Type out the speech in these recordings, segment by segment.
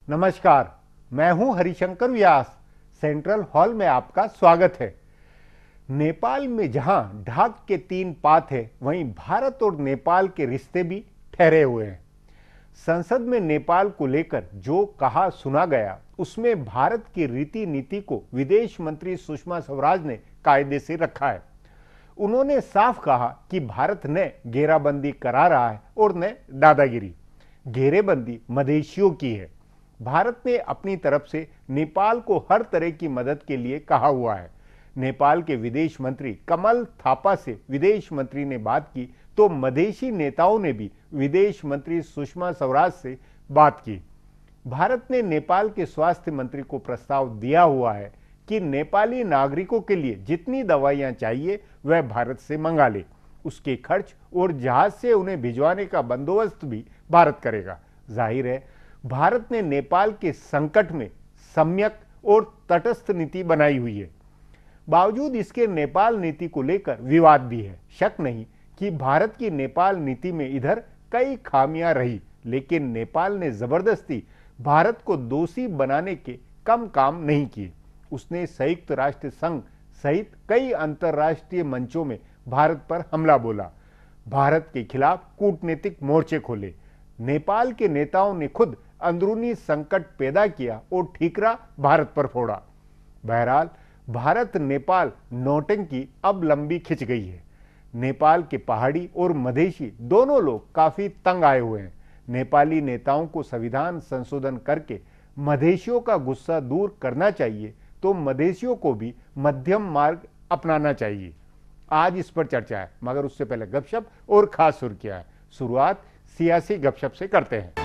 नमस्कार, मैं हूं हरिशंकर व्यास। सेंट्रल हॉल में आपका स्वागत है। नेपाल में जहां ढाक के 3 पात है, वहीं भारत और नेपाल के रिश्ते भी ठहरे हुए हैं। संसद में नेपाल को लेकर जो कहा सुना गया, उसमें भारत की रीति नीति को विदेश मंत्री सुषमा स्वराज ने कायदे से रखा है। उन्होंने साफ कहा कि भारत न घेराबंदी करा रहा है और न दादागिरी। घेरेबंदी मदेशियों की है। भारत ने अपनी तरफ से नेपाल को हर तरह की मदद के लिए कहा हुआ है। नेपाल के विदेश मंत्री कमल थापा से विदेश मंत्री ने बात की तो मधेशी नेताओं ने भी विदेश मंत्री सुषमा स्वराज से बात की। भारत ने नेपाल के स्वास्थ्य मंत्री को प्रस्ताव दिया हुआ है कि नेपाली नागरिकों के लिए जितनी दवाइयां चाहिए वह भारत से मंगा ले। उसके खर्च और जहाज से उन्हें भिजवाने का बंदोबस्त भी भारत करेगा। जाहिर है, भारत ने नेपाल के संकट में सम्यक और तटस्थ नीति बनाई हुई है। बावजूद इसके नेपाल नीति को लेकर विवाद भी है। शक नहीं कि भारत की नेपाल नीति में इधर कई खामियां रही, लेकिन नेपाल ने जबरदस्ती भारत को दोषी बनाने के कम काम नहीं किए। उसने संयुक्त राष्ट्र संघ सहित कई अंतर्राष्ट्रीय मंचों में भारत पर हमला बोला, भारत के खिलाफ कूटनीतिक मोर्चे खोले। नेपाल के नेताओं ने खुद अंदरूनी संकट पैदा किया और ठीकरा भारत पर फोड़ा। बहरहाल, भारत नेपाल नौटंकी अब लंबी खिंच गई है। नेपाल के पहाड़ी और मधेशी दोनों लोग काफी तंग आए हुए हैं। नेपाली नेताओं को संविधान संशोधन करके मधेशियों का गुस्सा दूर करना चाहिए, तो मधेशियों को भी मध्यम मार्ग अपनाना चाहिए। आज इस पर चर्चा है, मगर उससे पहले गपशप और खास सुर्खियां है। शुरुआत सियासी गपशप से करते हैं।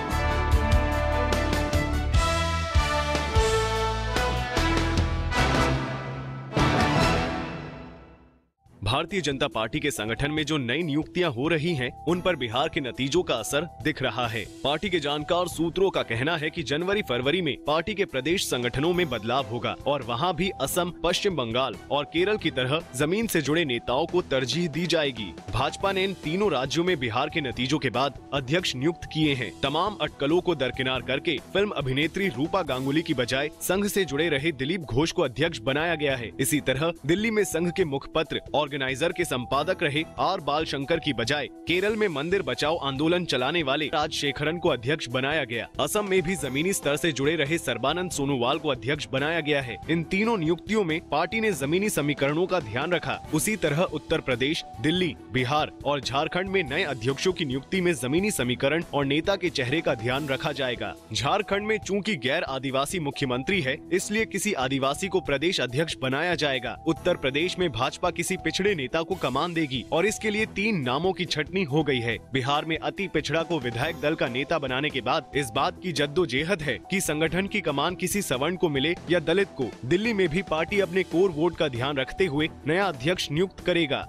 भारतीय जनता पार्टी के संगठन में जो नई नियुक्तियां हो रही हैं, उन पर बिहार के नतीजों का असर दिख रहा है। पार्टी के जानकार सूत्रों का कहना है कि जनवरी फरवरी में पार्टी के प्रदेश संगठनों में बदलाव होगा और वहां भी असम, पश्चिम बंगाल और केरल की तरह जमीन से जुड़े नेताओं को तरजीह दी जाएगी। भाजपा ने इन तीनों राज्यों में बिहार के नतीजों के बाद अध्यक्ष नियुक्त किए हैं। तमाम अटकलों को दरकिनार करके फिल्म अभिनेत्री रूपा गांगुली की बजाय संघ से जुड़े रहे दिलीप घोष को अध्यक्ष बनाया गया है। इसी तरह दिल्ली में संघ के मुखपत्र ऑर्गेनाइजर के संपादक रहे आर बालशंकर की बजाय केरल में मंदिर बचाओ आंदोलन चलाने वाले राजशेखरन को अध्यक्ष बनाया गया। असम में भी जमीनी स्तर से जुड़े रहे सर्बानंद सोनोवाल को अध्यक्ष बनाया गया है। इन तीनों नियुक्तियों में पार्टी ने जमीनी समीकरणों का ध्यान रखा। उसी तरह उत्तर प्रदेश, दिल्ली, बिहार और झारखंड में नए अध्यक्षों की नियुक्ति में जमीनी समीकरण और नेता के चेहरे का ध्यान रखा जाएगा। झारखंड में चूंकि गैर आदिवासी मुख्यमंत्री है, इसलिए किसी आदिवासी को प्रदेश अध्यक्ष बनाया जाएगा। उत्तर प्रदेश में भाजपा किसी पिछड़े नेता को कमान देगी और इसके लिए 3 नामों की छटनी हो गई है। बिहार में अति पिछड़ा को विधायक दल का नेता बनाने के बाद इस बात की जद्दोजहद है कि संगठन की कमान किसी सवर्ण को मिले या दलित को। दिल्ली में भी पार्टी अपने कोर वोट का ध्यान रखते हुए नया अध्यक्ष नियुक्त करेगा।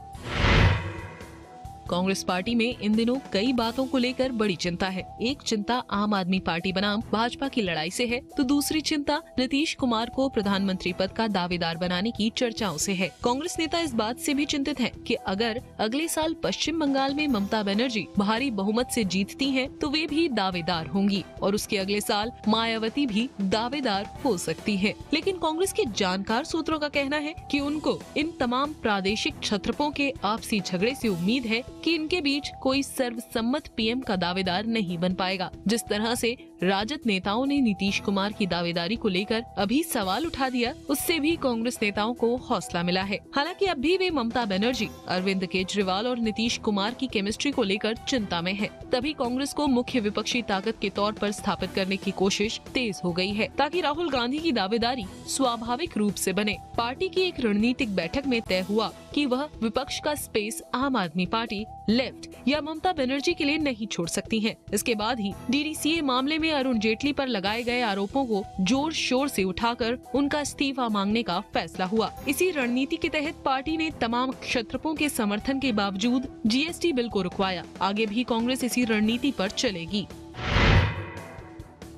कांग्रेस पार्टी में इन दिनों कई बातों को लेकर बड़ी चिंता है। एक चिंता आम आदमी पार्टी बनाम भाजपा की लड़ाई से है, तो दूसरी चिंता नीतीश कुमार को प्रधानमंत्री पद का दावेदार बनाने की चर्चाओं से है। कांग्रेस नेता इस बात से भी चिंतित हैं कि अगर अगले साल पश्चिम बंगाल में ममता बनर्जी भारी बहुमत से जीतती हैं, तो वे भी दावेदार होंगी और उसके अगले साल मायावती भी दावेदार हो सकती है। लेकिन कांग्रेस के जानकार सूत्रों का कहना है कि उनको इन तमाम प्रादेशिक क्षत्रपों के आपसी झगड़े से उम्मीद है कि इनके बीच कोई सर्वसम्मत पीएम का दावेदार नहीं बन पाएगा। जिस तरह से राजद नेताओं ने नीतीश कुमार की दावेदारी को लेकर अभी सवाल उठा दिया, उससे भी कांग्रेस नेताओं को हौसला मिला है। हालांकि अब भी वे ममता बनर्जी, अरविंद केजरीवाल और नीतीश कुमार की केमिस्ट्री को लेकर चिंता में है। तभी कांग्रेस को मुख्य विपक्षी ताकत के तौर पर स्थापित करने की कोशिश तेज हो गई है, ताकि राहुल गांधी की दावेदारी स्वाभाविक रूप से बने। पार्टी की एक रणनीतिक बैठक में तय हुआ कि वह विपक्ष का स्पेस आम आदमी पार्टी, लेफ्ट या ममता बनर्जी के लिए नहीं छोड़ सकती है। इसके बाद ही डीडीसीए मामले में अरुण जेटली पर लगाए गए आरोपों को जोर शोर से उठाकर उनका इस्तीफा मांगने का फैसला हुआ। इसी रणनीति के तहत पार्टी ने तमाम क्षत्रपों के समर्थन के बावजूद जीएसटी बिल को रुकवाया। आगे भी कांग्रेस इसी रणनीति पर चलेगी।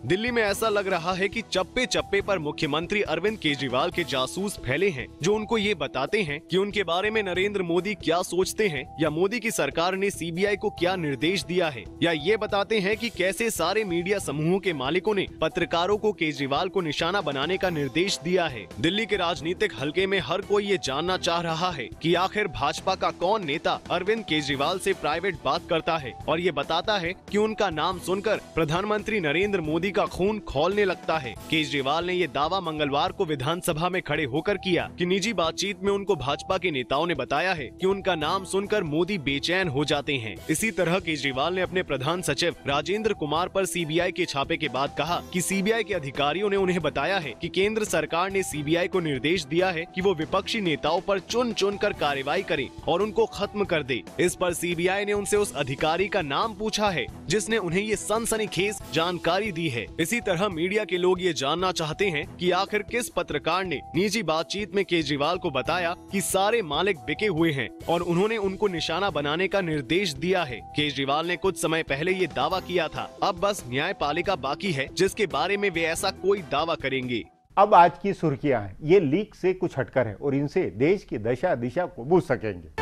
दिल्ली में ऐसा लग रहा है कि चप्पे चप्पे पर मुख्यमंत्री अरविंद केजरीवाल के जासूस फैले हैं, जो उनको ये बताते हैं कि उनके बारे में नरेंद्र मोदी क्या सोचते हैं, या मोदी की सरकार ने सीबीआई को क्या निर्देश दिया है, या ये बताते हैं कि कैसे सारे मीडिया समूहों के मालिकों ने पत्रकारों को केजरीवाल को निशाना बनाने का निर्देश दिया है। दिल्ली के राजनीतिक हलके में हर कोई ये जानना चाह रहा है कि आखिर भाजपा का कौन नेता अरविंद केजरीवाल से प्राइवेट बात करता है और ये बताता है कि उनका नाम सुनकर प्रधानमंत्री नरेंद्र मोदी का खून खौलने लगता है। केजरीवाल ने ये दावा मंगलवार को विधानसभा में खड़े होकर किया कि निजी बातचीत में उनको भाजपा के नेताओं ने बताया है कि उनका नाम सुनकर मोदी बेचैन हो जाते हैं। इसी तरह केजरीवाल ने अपने प्रधान सचिव राजेंद्र कुमार पर सीबीआई के छापे के बाद कहा कि सीबीआई के अधिकारियों ने उन्हें बताया है कि केंद्र सरकार ने सीबीआई को निर्देश दिया है कि वो विपक्षी नेताओं पर चुन चुन कर कार्रवाई करे और उनको खत्म कर दे। इस पर सीबीआई ने उनसे उस अधिकारी का नाम पूछा है जिसने उन्हें ये सनसनीखेज जानकारी दी है। इसी तरह मीडिया के लोग ये जानना चाहते हैं कि आखिर किस पत्रकार ने निजी बातचीत में केजरीवाल को बताया कि सारे मालिक बिके हुए हैं और उन्होंने उनको निशाना बनाने का निर्देश दिया है। केजरीवाल ने कुछ समय पहले ये दावा किया था, अब बस न्यायपालिका बाकी है जिसके बारे में वे ऐसा कोई दावा करेंगे। अब आज की सुर्खियां हैं, ये लीक से कुछ हटकर है और इनसे देश की दशा दिशा को बूझ सकेंगे।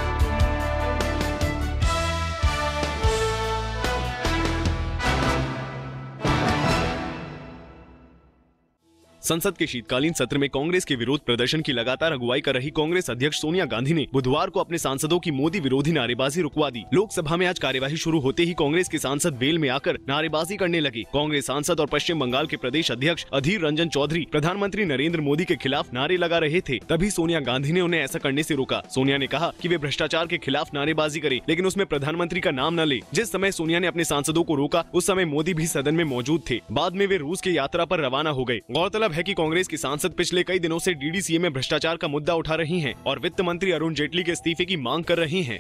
संसद के शीतकालीन सत्र में कांग्रेस के विरोध प्रदर्शन की लगातार अगुवाई कर रही कांग्रेस अध्यक्ष सोनिया गांधी ने बुधवार को अपने सांसदों की मोदी विरोधी नारेबाजी रुकवा दी। लोकसभा में आज कार्यवाही शुरू होते ही कांग्रेस के सांसद वेल में आकर नारेबाजी करने लगे। कांग्रेस सांसद और पश्चिम बंगाल के प्रदेश अध्यक्ष अधीर रंजन चौधरी प्रधानमंत्री नरेंद्र मोदी के खिलाफ नारे लगा रहे थे, तभी सोनिया गांधी ने उन्हें ऐसा करने से रोका। सोनिया ने कहा कि वे भ्रष्टाचार के खिलाफ नारेबाजी करे, लेकिन उसमें प्रधानमंत्री का नाम न ले। जिस समय सोनिया ने अपने सांसदों को रोका उस समय मोदी भी सदन में मौजूद थे। बाद में वे रूस की यात्रा पर रवाना हो गए। गौरतलब है कि कांग्रेस की सांसद पिछले कई दिनों से डीडीसीए में भ्रष्टाचार का मुद्दा उठा रही हैं और वित्त मंत्री अरुण जेटली के इस्तीफे की मांग कर रही हैं।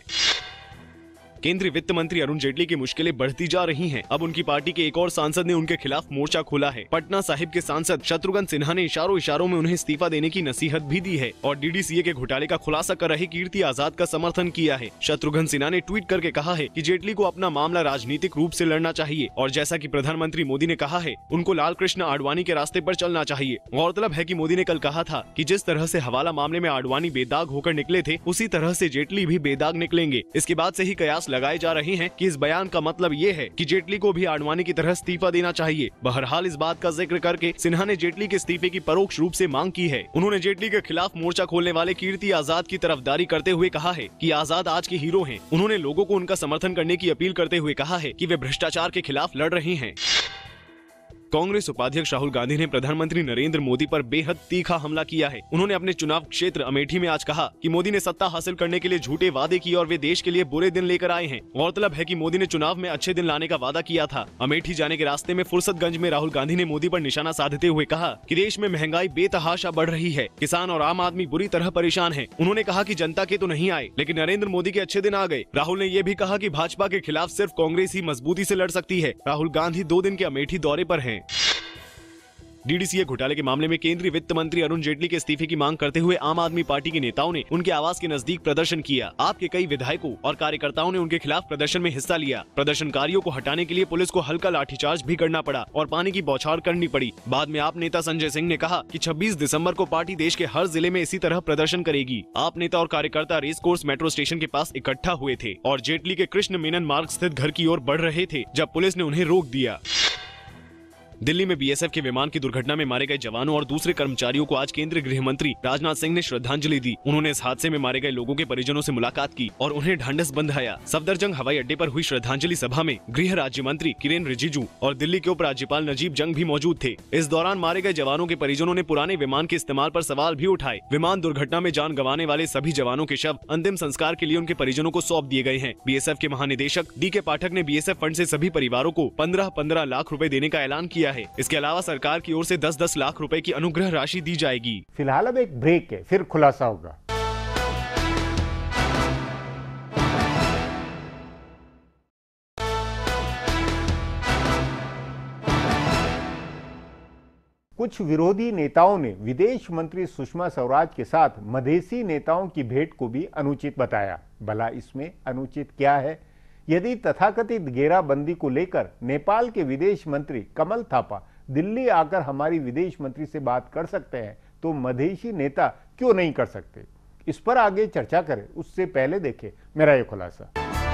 केंद्रीय वित्त मंत्री अरुण जेटली की मुश्किलें बढ़ती जा रही हैं। अब उनकी पार्टी के एक और सांसद ने उनके खिलाफ मोर्चा खोला है। पटना साहिब के सांसद शत्रुघ्न सिन्हा ने इशारों में उन्हें इस्तीफा देने की नसीहत भी दी है और डीडीसीए के घोटाले का खुलासा कर रहे कीर्ति आजाद का समर्थन किया है। शत्रुघ्न सिन्हा ने ट्वीट करके कहा है कि जेटली को अपना मामला राजनीतिक रूप से लड़ना चाहिए और जैसा कि प्रधानमंत्री मोदी ने कहा है, उनको लाल कृष्ण आडवाणी के रास्ते पर चलना चाहिए। गौरतलब है कि मोदी ने कल कहा था कि जिस तरह से हवाला मामले में आडवाणी बेदाग होकर निकले थे, उसी तरह से जेटली भी बेदाग निकलेंगे। इसके बाद से ही कयास लगाए जा रहे हैं कि इस बयान का मतलब ये है कि जेटली को भी आडवाणी की तरह इस्तीफा देना चाहिए। बहरहाल इस बात का जिक्र करके सिन्हा ने जेटली के इस्तीफे की परोक्ष रूप से मांग की है। उन्होंने जेटली के खिलाफ मोर्चा खोलने वाले कीर्ति आजाद की तरफदारी करते हुए कहा है कि आजाद आज के हीरो हैं। उन्होंने लोगों को उनका समर्थन करने की अपील करते हुए कहा है कि वे भ्रष्टाचार के खिलाफ लड़ रहे हैं। कांग्रेस उपाध्यक्ष राहुल गांधी ने प्रधानमंत्री नरेंद्र मोदी पर बेहद तीखा हमला किया है। उन्होंने अपने चुनाव क्षेत्र अमेठी में आज कहा कि मोदी ने सत्ता हासिल करने के लिए झूठे वादे किए और वे देश के लिए बुरे दिन लेकर आए हैं। गौरतलब है कि मोदी ने चुनाव में अच्छे दिन लाने का वादा किया था। अमेठी जाने के रास्ते में फुर्सतगंज में राहुल गांधी ने मोदी पर निशाना साधते हुए कहा कि देश में महंगाई बेतहाशा बढ़ रही है, किसान और आम आदमी बुरी तरह परेशान है। उन्होंने कहा कि जनता के तो नहीं आए, लेकिन नरेंद्र मोदी के अच्छे दिन आ गए। राहुल ने यह भी कहा कि भाजपा के खिलाफ सिर्फ कांग्रेस ही मजबूती से लड़ सकती है। राहुल गांधी 2 दिन के अमेठी दौरे पर हैं। डीडीसीए घोटाले के मामले में केंद्रीय वित्त मंत्री अरुण जेटली के इस्तीफे की मांग करते हुए आम आदमी पार्टी के नेताओं ने उनके आवास के नजदीक प्रदर्शन किया। आप के कई विधायकों और कार्यकर्ताओं ने उनके खिलाफ प्रदर्शन में हिस्सा लिया। प्रदर्शनकारियों को हटाने के लिए पुलिस को हल्का लाठीचार्ज भी करना पड़ा और पानी की बौछार करनी पड़ी। बाद में आप नेता संजय सिंह ने कहा कि 26 दिसंबर को पार्टी देश के हर जिले में इसी तरह प्रदर्शन करेगी। आप नेता और कार्यकर्ता रेस कोर्स मेट्रो स्टेशन के पास इकट्ठा हुए थे और जेटली के कृष्ण मेनन मार्ग स्थित घर की ओर बढ़ रहे थे जब पुलिस ने उन्हें रोक दिया। दिल्ली में बीएसएफ के विमान की दुर्घटना में मारे गए जवानों और दूसरे कर्मचारियों को आज केंद्रीय गृह मंत्री राजनाथ सिंह ने श्रद्धांजलि दी। उन्होंने इस हादसे में मारे गए लोगों के परिजनों से मुलाकात की और उन्हें ढांढस बंधाया। सफदरजंग हवाई अड्डे पर हुई श्रद्धांजलि सभा में गृह राज्य मंत्री किरेन रिजिजू और दिल्ली के उपराज्यपाल नजीब जंग भी मौजूद थे। इस दौरान मारे गए जवानों के परिजनों ने पुराने विमान के इस्तेमाल पर सवाल भी उठाए। विमान दुर्घटना में जान गंवाने वाले सभी जवानों के शव अंतिम संस्कार के लिए उनके परिजनों को सौंप दिए गए हैं। बीएसएफ के महानिदेशक डी.के. पाठक ने बीएसएफ फंड से सभी परिवारों को 15-15 लाख रुपए देने का ऐलान किया है। इसके अलावा सरकार की ओर से 10-10 लाख रुपए की अनुग्रह राशि दी जाएगी। फिलहाल अब एक ब्रेक है, फिर खुलासा होगा। कुछ विरोधी नेताओं ने विदेश मंत्री सुषमा स्वराज के साथ मधेसी नेताओं की भेंट को भी अनुचित बताया। भला इसमें अनुचित क्या है, यदि तथाकथित घेराबंदी को लेकर नेपाल के विदेश मंत्री कमल थापा दिल्ली आकर हमारी विदेश मंत्री से बात कर सकते हैं तो मधेसी नेता क्यों नहीं कर सकते? इस पर आगे चर्चा करें, उससे पहले देखें मेरा ये खुलासा।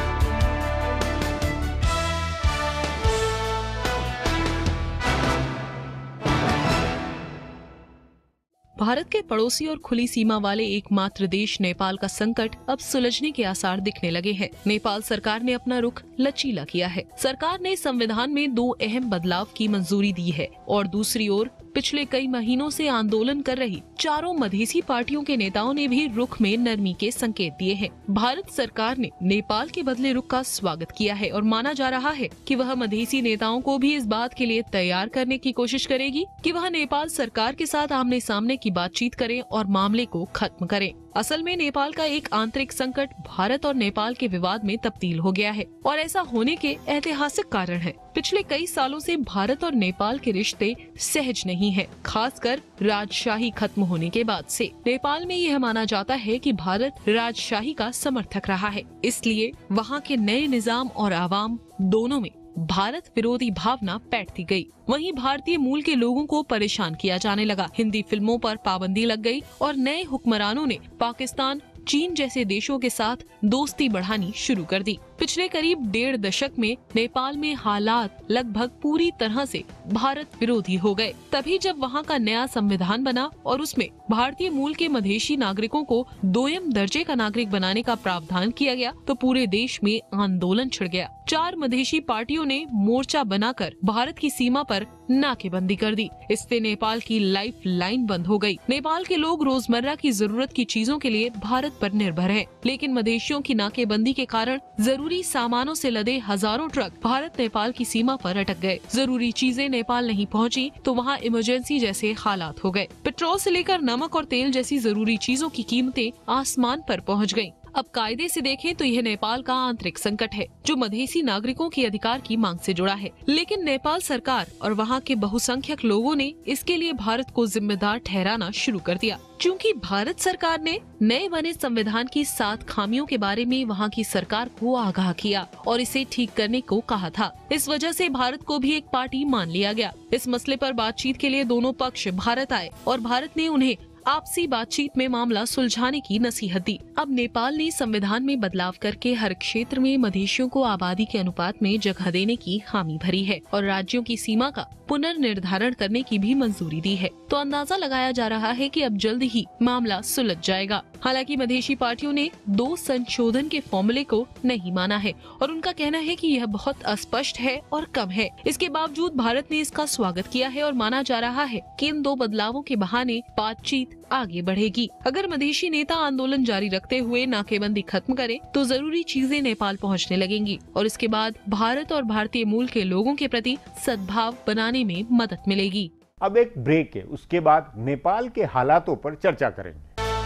भारत के पड़ोसी और खुली सीमा वाले एकमात्र देश नेपाल का संकट अब सुलझने के आसार दिखने लगे हैं। नेपाल सरकार ने अपना रुख लचीला किया है। सरकार ने संविधान में 2 अहम बदलाव की मंजूरी दी है और दूसरी ओर पिछले कई महीनों से आंदोलन कर रही चारों मधेसी पार्टियों के नेताओं ने भी रुख में नरमी के संकेत दिए हैं। भारत सरकार ने नेपाल के बदले रुख का स्वागत किया है और माना जा रहा है कि वह मधेसी नेताओं को भी इस बात के लिए तैयार करने की कोशिश करेगी कि वह नेपाल सरकार के साथ आमने सामने की बातचीत करें और मामले को खत्म करें। असल में नेपाल का एक आंतरिक संकट भारत और नेपाल के विवाद में तब्दील हो गया है और ऐसा होने के ऐतिहासिक कारण है। पिछले कई सालों से भारत और नेपाल के रिश्ते सहज नहीं है, खासकर राजशाही खत्म होने के बाद से। नेपाल में यह माना जाता है कि भारत राजशाही का समर्थक रहा है, इसलिए वहाँ के नए निजाम और आवाम दोनों में भारत विरोधी भावना बैठती गई। वहीं भारतीय मूल के लोगों को परेशान किया जाने लगा। हिंदी फिल्मों पर पाबंदी लग गई और नए हुक्मरानों ने पाकिस्तान, चीन जैसे देशों के साथ दोस्ती बढ़ानी शुरू कर दी। पिछले करीब 1.5 दशक में नेपाल में हालात लगभग पूरी तरह से भारत विरोधी हो गए। तभी जब वहाँ का नया संविधान बना और उसमें भारतीय मूल के मधेसी नागरिकों को 2ym दर्जे का नागरिक बनाने का प्रावधान किया गया तो पूरे देश में आंदोलन छिड़ गया। 4 मधेसी पार्टियों ने मोर्चा बनाकर भारत की सीमा पर नाकेबंदी कर दी। इससे नेपाल की लाइफ लाइन बंद हो गई। नेपाल के लोग रोजमर्रा की जरूरत की चीजों के लिए भारत पर निर्भर हैं, लेकिन मधेसियों की नाकेबंदी के कारण जरूरी सामानों से लदे हजारों ट्रक भारत नेपाल की सीमा पर अटक गए। जरूरी चीजें नेपाल नहीं पहुंची तो वहां इमरजेंसी जैसे हालात हो गए। पेट्रोल से लेकर नमक और तेल जैसी जरूरी चीजों की कीमतें आसमान पर पहुंच गईं। अब कायदे से देखें तो यह नेपाल का आंतरिक संकट है जो मधेसी नागरिकों के अधिकार की मांग से जुड़ा है, लेकिन नेपाल सरकार और वहाँ के बहुसंख्यक लोगों ने इसके लिए भारत को जिम्मेदार ठहराना शुरू कर दिया। क्योंकि भारत सरकार ने नए बने संविधान की 7 खामियों के बारे में वहाँ की सरकार को आगाह किया और इसे ठीक करने को कहा था। इस वजह से भारत को भी एक पार्टी मान लिया गया। इस मसले पर बातचीत के लिए दोनों पक्ष भारत आए और भारत ने उन्हें आपसी बातचीत में मामला सुलझाने की नसीहत दी। अब नेपाल ने संविधान में बदलाव करके हर क्षेत्र में मधेसियों को आबादी के अनुपात में जगह देने की हामी भरी है और राज्यों की सीमा का पुनर्निर्धारण करने की भी मंजूरी दी है। तो अंदाजा लगाया जा रहा है कि अब जल्द ही मामला सुलझ जाएगा। हालांकि मधेसी पार्टियों ने 2 संशोधन के फॉर्मूले को नहीं माना है और उनका कहना है कि यह बहुत अस्पष्ट है और कम है। इसके बावजूद भारत ने इसका स्वागत किया है और माना जा रहा है कि इन 2 बदलावों के बहाने बातचीत आगे बढ़ेगी। अगर मधेसी नेता आंदोलन जारी रखते हुए नाकेबंदी खत्म करें तो जरूरी चीजें नेपाल पहुंचने लगेंगी और इसके बाद भारत और भारतीय मूल के लोगों के प्रति सद्भाव बनाने में मदद मिलेगी। अब एक ब्रेक है, उसके बाद नेपाल के हालातों पर चर्चा करेंगे।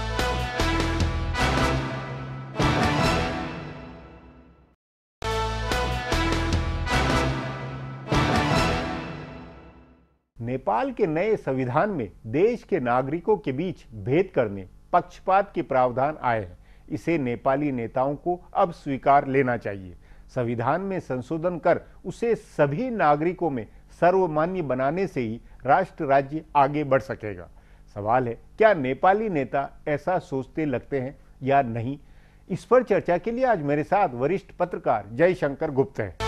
नेपाल के नए संविधान में देश के नागरिकों के बीच भेद करने, पक्षपात के प्रावधान आए हैं। इसे नेपाली नेताओं को अब स्वीकार लेना चाहिए। संविधान में संशोधन कर उसे सभी नागरिकों में सर्वमान्य बनाने से ही राष्ट्र राज्य आगे बढ़ सकेगा। सवाल है, क्या नेपाली नेता ऐसा सोचते लगते हैं या नहीं? इस पर चर्चा के लिए आज मेरे साथ वरिष्ठ पत्रकार जय शंकर गुप्त हैं।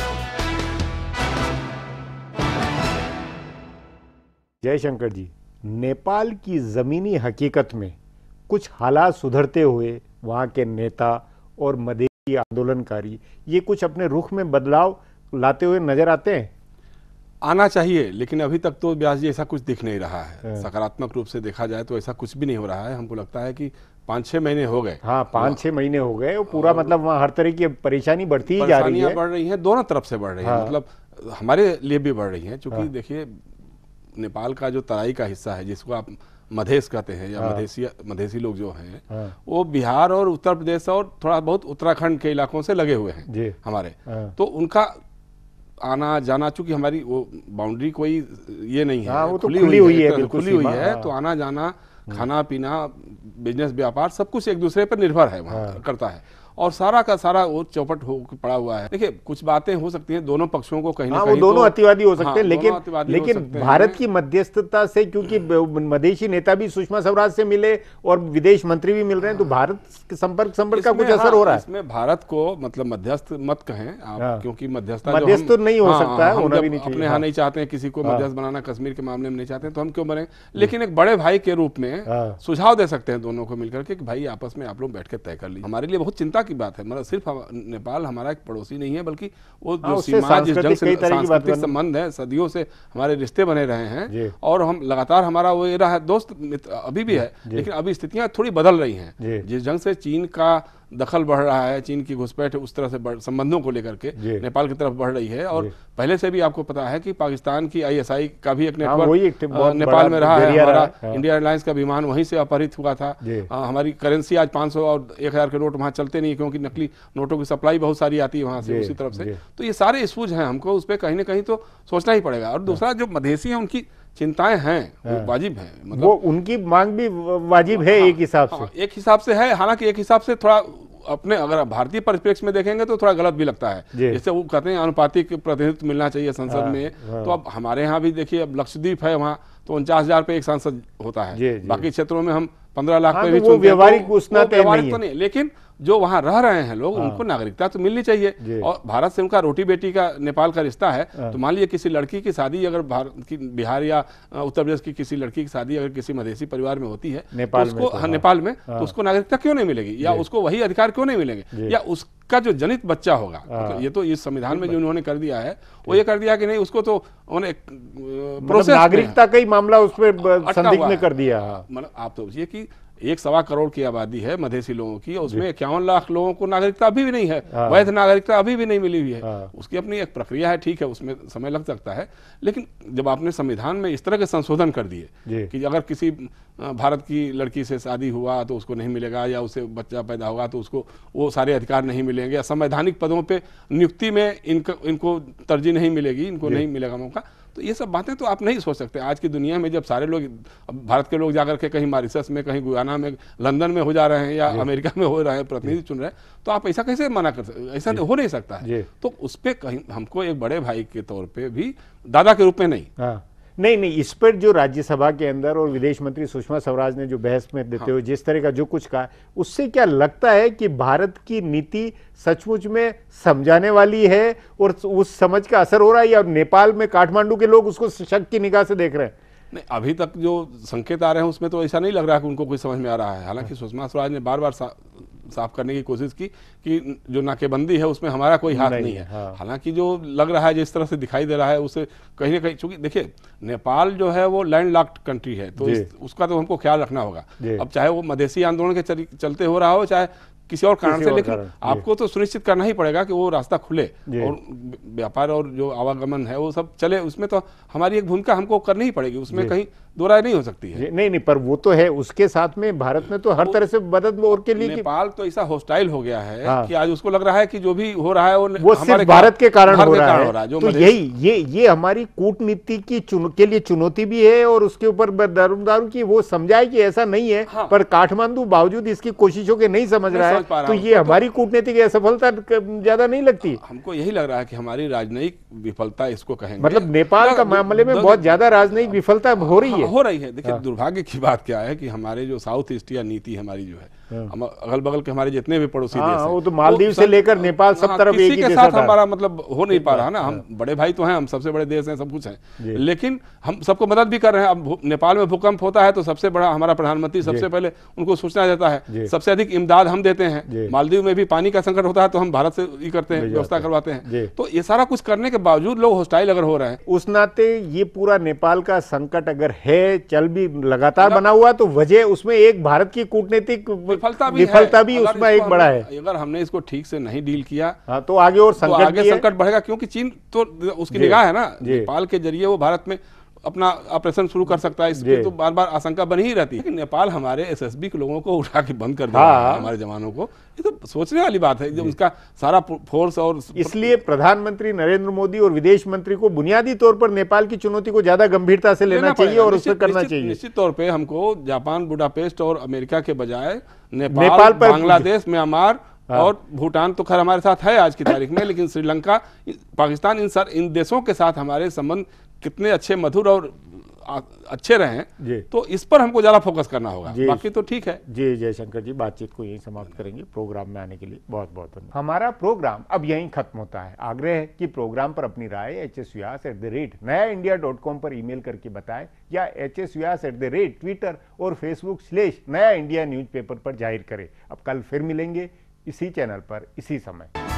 जय शंकर जी, नेपाल की जमीनी हकीकत में कुछ हालात सुधरते हुए वहाँ के नेता और मधेसी आंदोलनकारी ये कुछ अपने रुख में बदलाव लाते हुए नजर आते हैं? आना चाहिए, लेकिन अभी तक तो व्यास जी ऐसा कुछ दिख नहीं रहा है। सकारात्मक रूप से देखा जाए तो ऐसा कुछ भी नहीं हो रहा है। हमको लगता है कि 5-6 महीने हो गए। हाँ, 5-6 महीने हो गए। पूरा मतलब वहाँ हर तरह की परेशानी बढ़ती ही जा रही है। बढ़ रही है, दोनों तरफ से बढ़ रही है। मतलब हमारे लिए भी बढ़ रही है, क्योंकि देखिए नेपाल का जो तराई का हिस्सा है जिसको आप मधेश कहते हैं या मधेसी लोग जो हैं वो बिहार और उत्तर प्रदेश और थोड़ा बहुत उत्तराखंड के इलाकों से लगे हुए हैं हमारे। तो उनका आना जाना, चूंकि हमारी वो बाउंड्री कोई ये नहीं है, वो तो खुली हुई है, खुली हुई है। तो आना जाना, खाना पीना, बिजनेस, व्यापार सब कुछ एक दूसरे पर निर्भर है, वहाँ करता है। और सारा का सारा वो चौपट हो पड़ा हुआ है। देखिए कुछ बातें हो सकती हैं दोनों पक्षों को कहीं ना कहीं, वो दोनों अतिवादी हो सकते हैं, लेकिन सकते भारत हैं। की मध्यस्थता से, क्योंकि मधेसी नेता भी सुषमा स्वराज से मिले और विदेश मंत्री भी मिल रहे हैं, तो भारत के संपर्क का कुछ असर हो रहा है इसमें। भारत को मतलब मध्यस्थ मत कहें आप, क्योंकि मध्यस्थ तो नहीं हो सकता है, होना भी नहीं चाहिए। अपने यहाँ नहीं चाहते हैं किसी को मध्यस्थ बनाना, कश्मीर के मामले में नहीं चाहते हैं, तो हम क्यों बने? लेकिन एक बड़े भाई के रूप में सुझाव दे सकते हैं दोनों को मिलकर के कि भाई आपस में आप लोग बैठ के तय कर लीजिए। हमारे लिए बहुत चिंता की बात है, मतलब सिर्फ नेपाल हमारा एक पड़ोसी नहीं है, बल्कि वो जो सीमा जिस जंग से सांस्कृतिक संबंध है, सदियों से हमारे रिश्ते बने रहे हैं, और हम लगातार हमारा वो ये रहा है दोस्त अभी भी है, लेकिन अभी स्थितियां थोड़ी बदल रही हैं। जिस जंग से चीन का दखल बढ़ रहा है, चीन की घुसपैठ उस तरह से संबंधों को लेकर के नेपाल की तरफ बढ़ रही है, और पहले से भी आपको पता है कि पाकिस्तान की ISI का भी एक नेटवर्क नेपाल में रहा है। हमारा इंडिया एयरलाइंस का विमान वहीं से अपहरित हुआ था। हमारी करेंसी आज 500 और 1000 के नोट वहां चलते नहीं, क्योंकि नकली नोटों की सप्लाई बहुत सारी आती है वहां से, उसी तरफ से। तो ये सारे इश्यूज हैं, हमको उस पर कहीं ना कहीं तो सोचना ही पड़ेगा। और दूसरा जो मधेसी हैं उनकी चिंताएं हैं, वो वाजिब हैं, मतलब वो उनकी मांग भी वाजिब है। एक हिसाब से एक हिसाब से है, हालांकि एक हिसाब से थोड़ा अपने अगर भारतीय परिप्रेक्ष्य में देखेंगे तो थोड़ा गलत भी लगता है। जैसे वो कहते हैं अनुपातिक प्रतिनिधित्व मिलना चाहिए संसद में, तो अब हमारे यहाँ भी देखिए, अब लक्षद्वीप है, वहाँ तो 49,000 पे एक सांसद होता है। बाकी क्षेत्रों में हम 15 लाख पे भी चुनते हैं, व्यवहारिक तो नहीं, लेकिन जो वहां रह रहे हैं लोग, उनको नागरिकता तो मिलनी चाहिए। और भारत से उनका रोटी बेटी का नेपाल का रिश्ता है, तो मान लीजिए किसी लड़की की शादी अगर भारत की, बिहार या उत्तर प्रदेश की किसी लड़की की शादी अगर किसी मधेसी परिवार में होती है, नेपाल में, तो उसको नागरिकता क्यों नहीं मिलेगी, या उसको वही अधिकार क्यों नहीं मिलेंगे, या उसका जो जनित बच्चा होगा, तो ये तो इस संविधान में जो उन्होंने कर दिया है, वो ये कर दिया कि नहीं, उसको तो उन्होंने प्रोसेस नागरिकता का ही मामला उस पर संदिग्ध में कर दिया। मतलब आप तो ये कि 1.25 करोड़ की आबादी है मधेसी लोगों की, उसमें 51 लाख लोगों को नागरिकता अभी भी नहीं है, वैध नागरिकता अभी भी नहीं मिली हुई है। उसकी अपनी एक प्रक्रिया है, ठीक है, उसमें समय लग सकता है, लेकिन जब आपने संविधान में इस तरह के संशोधन कर दिए कि अगर किसी भारत की लड़की से शादी हुआ तो उसको नहीं मिलेगा, या उसे बच्चा पैदा होगा तो उसको वो सारे अधिकार नहीं मिलेंगे, या संवैधानिक पदों पे नियुक्ति में इनको तरजीह नहीं मिलेगी, इनको नहीं मिलेगा मौका, तो ये सब बातें तो आप नहीं सोच सकते। आज की दुनिया में जब सारे लोग, भारत के लोग जाकर के कहीं मॉरिशस में, कहीं गुयाना में, लंदन में हो जा रहे हैं, या अमेरिका में हो रहे हैं, प्रतिनिधि चुन रहे हैं, तो आप ऐसा कैसे मना कर सकते? ऐसा हो नहीं सकता है। तो उस पर कहीं हमको एक बड़े भाई के तौर पे भी, दादा के रूप में नहीं, इस पर जो राज्यसभा के अंदर और विदेश मंत्री सुषमा स्वराज ने जो बहस में देते हुए जिस तरह का जो कुछ कहा, उससे क्या लगता है कि भारत की नीति सचमुच में समझाने वाली है और उस समझ का असर हो रहा है, या नेपाल में काठमांडू के लोग उसको शक की निगाह से देख रहे हैं? नहीं, अभी तक जो संकेत आ रहे हैं उसमें तो ऐसा नहीं लग रहा है कि उनको कुछ समझ में आ रहा है। हालांकि सुषमा स्वराज ने बार बार साफ करने की कोशिश की कि जो नाकेबंदी है उसमें हमारा कोई हाथ नहीं है। हालांकि जो लग रहा है, जिस तरह से दिखाई दे रहा है, उसे कहीं ना कहीं, चूंकि देखिए नेपाल जो है वो लैंड लॉक्ड कंट्री है, तो उसका तो हमको ख्याल रखना होगा। अब चाहे वो मधेसी आंदोलन के चलते हो रहा हो, चाहे किसी और कारण से, लेकिन आपको तो सुनिश्चित करना ही पड़ेगा कि वो रास्ता खुले और व्यापार और जो आवागमन है वो सब चले। उसमें तो हमारी एक भूमिका हमको करनी ही पड़ेगी, उसमें कहीं दो राय नहीं हो सकती है। नहीं, पर वो तो है, उसके साथ में भारत में तो हर तरह से मदद और के लिए, नेपाल तो ऐसा हॉस्टाइल हो गया है कि आज उसको लग रहा है कि जो भी हो रहा है वो सिर्फ भारत के कारण हो रहा है। तो ये हमारी कूटनीति के लिए चुनौती भी है, और उसके ऊपर दारू की वो समझाए कि ऐसा नहीं है, पर काठमांडू बावजूद इसकी कोशिशों के नहीं समझ रहा है, तो ये हमारी कूटनीतिक असफलता ज्यादा नहीं लगती? हमको यही लग रहा है कि हमारी राजनयिक विफलता इसको कहेंगे, मतलब नेपाल का मामले में बहुत ज्यादा राजनयिक विफलता हो रही है। देखिए दुर्भाग्य की बात क्या है कि हमारे जो साउथ ईस्टिया नीति हमारी जो है, हम अगल बगल के हमारे जितने भी पड़ोसी देश हैं, वो तो मालदीव से लेकर नेपाल सब तरफ एक ही के साथ हमारा मतलब हो नहीं पा रहा ना। हम बड़े भाई तो हैं, हम सबसे बड़े देश हैं, सब कुछ है, लेकिन हम सबको मदद भी कर रहे हैं। अब नेपाल में भूकंप होता है तो सबसे बड़ा हमारा प्रधानमंत्री सबसे पहले उनको सूचना देता है, सबसे अधिक इमदाद हम देते हैं। मालदीव में भी पानी का संकट होता है तो हम भारत से ही करते हैं, व्यवस्था करवाते हैं। तो ये सारा कुछ करने के बावजूद लोग हॉस्टाइल अगर हो रहे हैं, उस नाते ये पूरा नेपाल का संकट अगर है, चल भी लगातार बना हुआ, तो वजह उसमें एक भारत की कूटनीतिक विफलता भी उसमें एक बड़ा है। अगर हमने इसको ठीक से नहीं डील किया, तो आगे और संकट बढ़ेगा, क्योंकि चीन तो उसकी निगाह है ना, नेपाल के जरिए वो भारत में अपना ऑपरेशन शुरू कर सकता है। इसकी तो बार बार आशंका बनी ही रहती है। नेपाल हमारे एसएसबी के लोगों को उठा के बंद कर दिया है, हमारे जवानों को, ये तो सोचने वाली बात है। जब उसका सारा फोर्स, और इसलिए प्रधानमंत्री नरेंद्र मोदी और विदेश मंत्री को बुनियादी तौर पर नेपाल की चुनौती को ज्यादा गंभीरता से लेना चाहिए और उस पर करना चाहिए। निश्चित तौर पर हमको जापान, बुडापेस्ट और अमेरिका के बजाय नेपाल, बांग्लादेश, म्यांमार और भूटान तो खैर हमारे साथ है आज की तारीख में, लेकिन श्रीलंका, पाकिस्तान, इन देशों के साथ हमारे संबंध कितने अच्छे, मधुर और अच्छे रहे, तो इस पर हमको ज्यादा फोकस करना होगा। बाकी तो ठीक है जी। जयशंकर जी, बातचीत को यहीं समाप्त करेंगे। प्रोग्राम में आने के लिए बहुत बहुत धन्यवाद। हमारा प्रोग्राम अब यहीं खत्म होता है। आग्रह है कि प्रोग्राम पर अपनी राय hsvyas@nayaindia.com पर ईमेल करके बताएं या hsvyas@ट्विटर और फेसबुक/नया इंडिया न्यूज़पेपर पर जाहिर करें। अब कल फिर मिलेंगे इसी चैनल पर इसी समय।